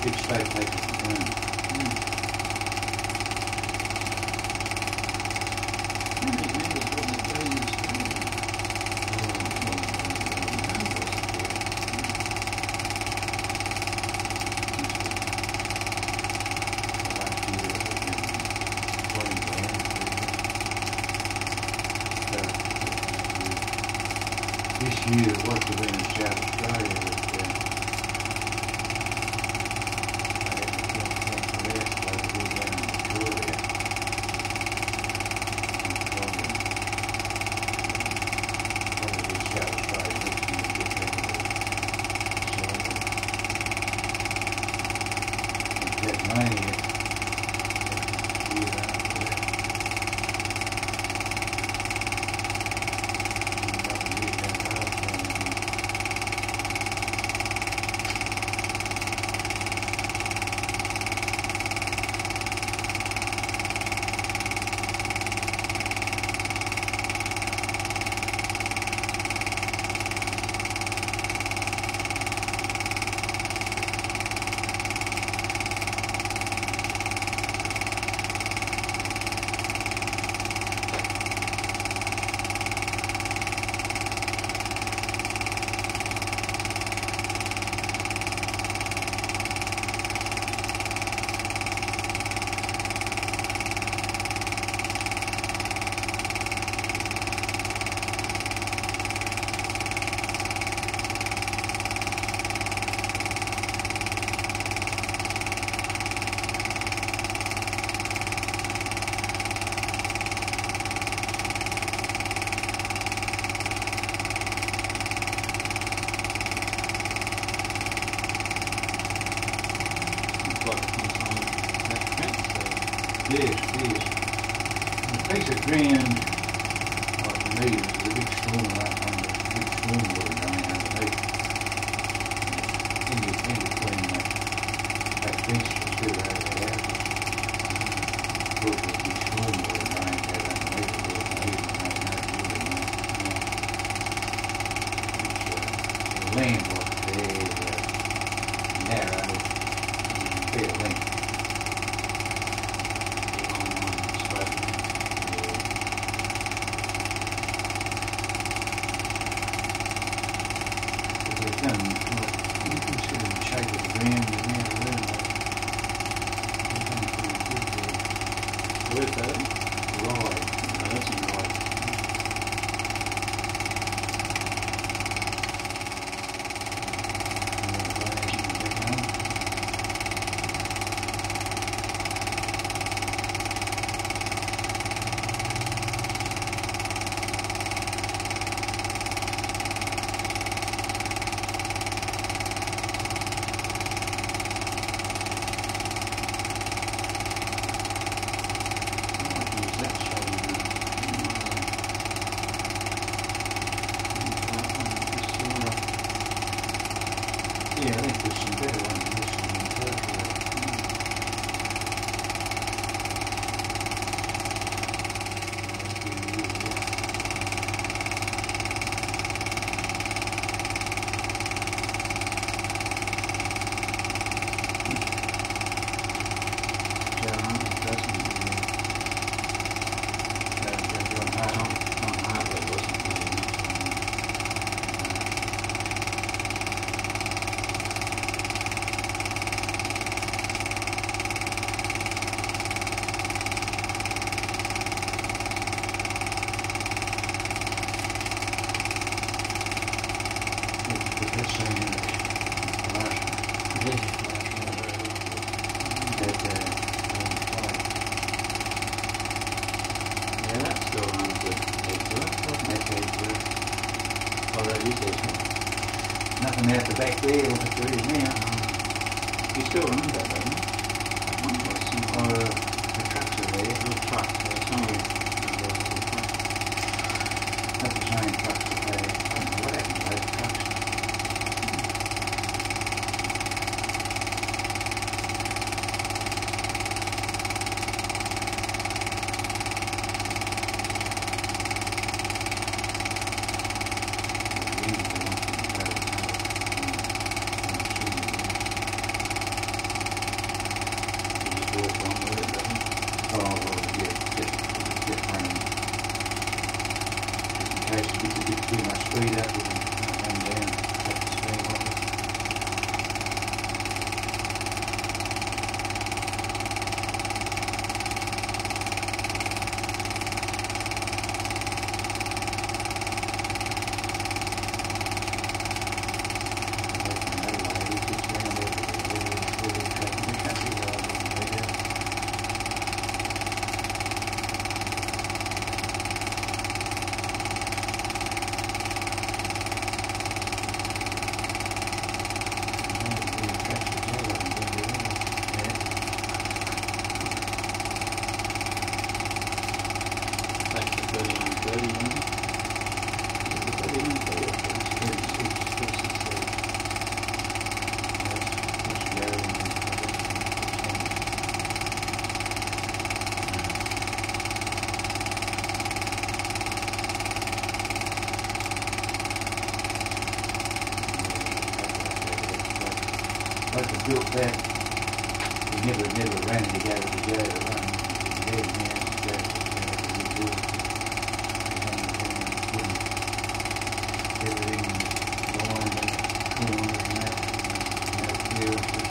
big straight take it to turn. How many members would it be in Australia? This year, what we've been in South Australia, Yes. A piece of ground, like for me, there's a big storm up under, big storm water going underneath. In between that fence was still over the houses. Of course, there's big storm water going out underneath it, and no building there. It's the land block there, narrow, fair length. You consider the shape of the ground and now around that. Where's that? Ryde. No, that's in Ryde. Yeah, I think there's some better ones than this one in Perth. Yeah, that still runs at Edgeworth, doesn't it? Edgeworth. Oh, that is Edgeworth. Nothing out the back there like there is now. You still run that, don't you? The trucks are there. Little trucks, somewhere. Not the same trucks that they, I don't know what happened to those trucks. too much speed up, you can come down, take the steam off it. Like I built that, we never ran together to go to run. Dead man, everything lined in the corner and that, clearances.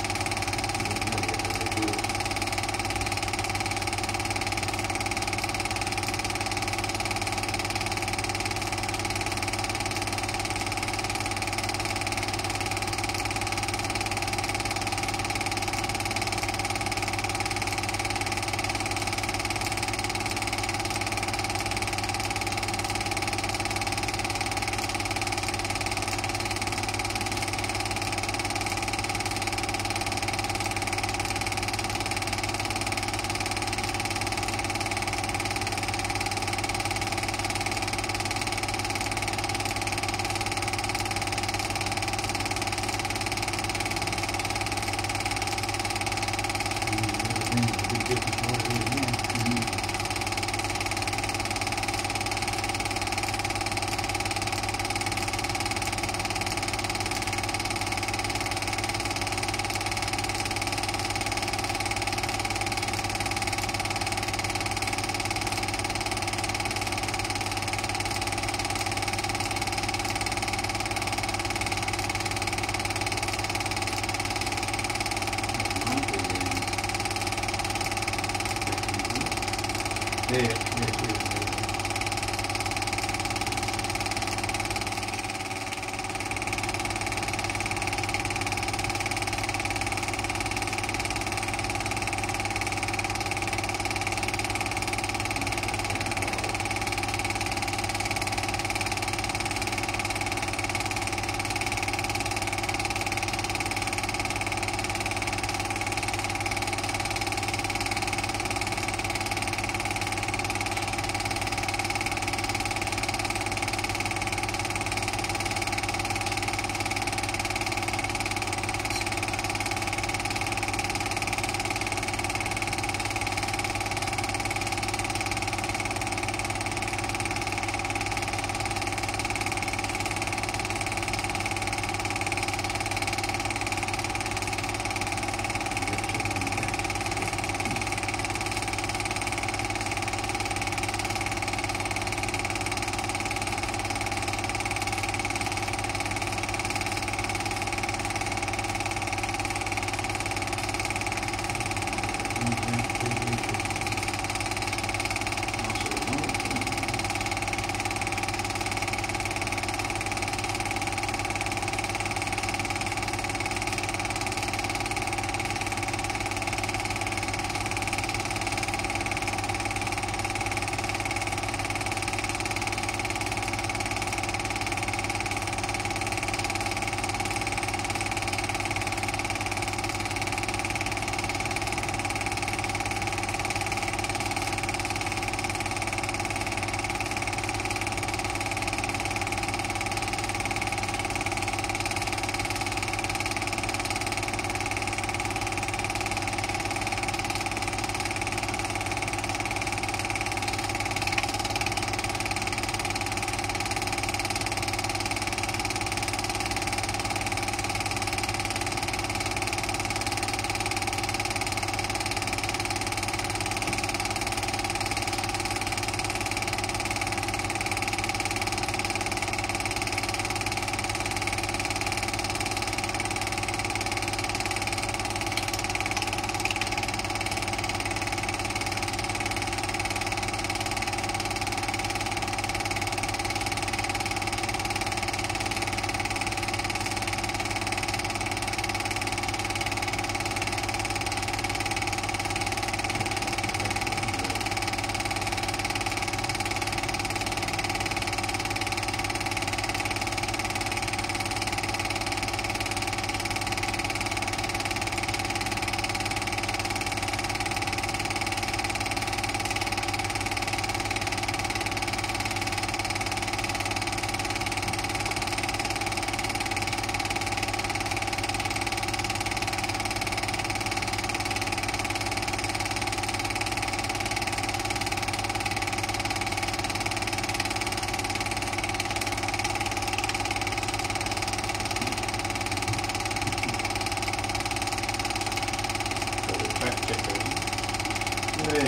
Yeah.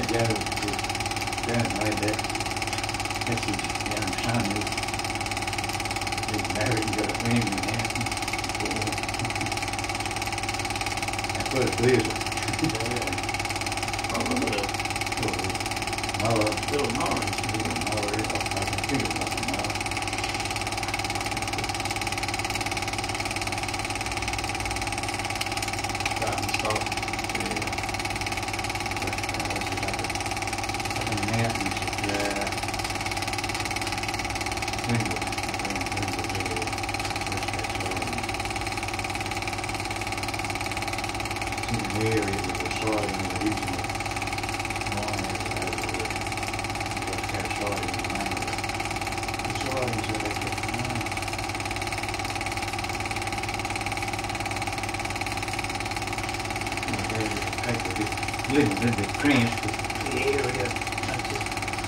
Joe made that message down Sunday. He's married and got a family now. That's what it is. Oh, look at that. Little Norris. Stop and stop. Little bit cramped, but The area. That's it.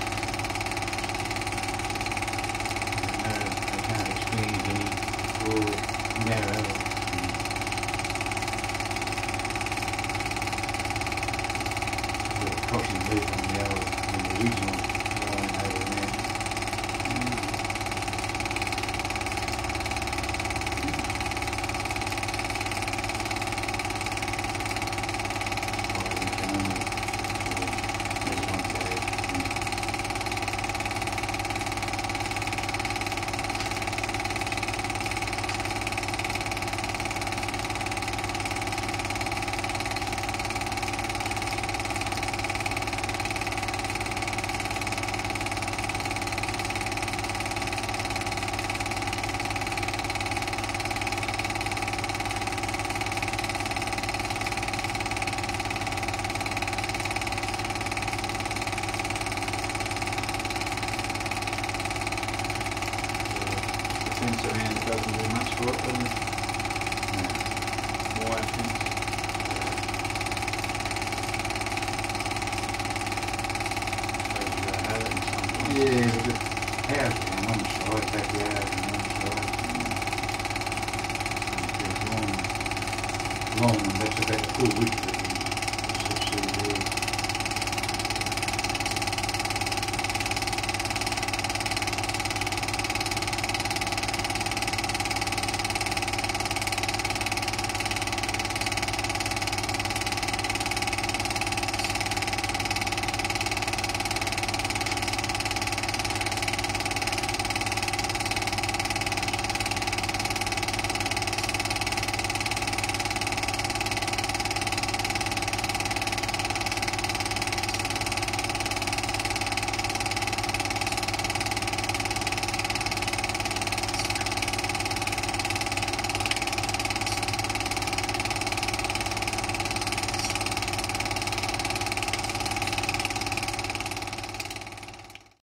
I can't explain any full narrow. Crossing blue from the original line over there. Fence around it doesn't do much for it, doesn't it? Wire fence. Yeah, but the house is on one side, backyard on one side. And there's long, and that's about the full width of